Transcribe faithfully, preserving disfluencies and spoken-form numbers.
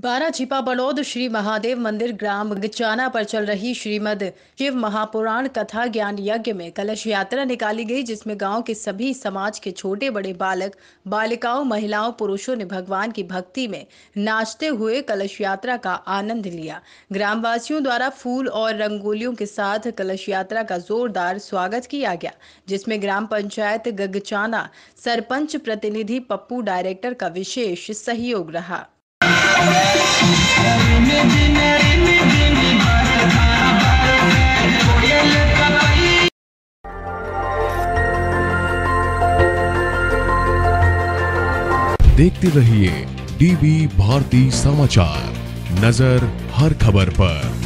बारह छिपा बड़ौद श्री महादेव मंदिर ग्राम गचाना पर चल रही श्रीमद शिव महापुराण कथा ज्ञान यज्ञ में कलश यात्रा निकाली गई, जिसमें गांव के सभी समाज के छोटे बड़े बालक बालिकाओं महिलाओं पुरुषों ने भगवान की भक्ति में नाचते हुए कलश यात्रा का आनंद लिया। ग्रामवासियों द्वारा फूल और रंगोलियों के साथ कलश यात्रा का जोरदार स्वागत किया गया, जिसमें ग्राम पंचायत गगचाना सरपंच प्रतिनिधि पप्पू डायरेक्टर का विशेष सहयोग रहा। देखते रहिए डीवी भारती समाचार, नजर हर खबर पर।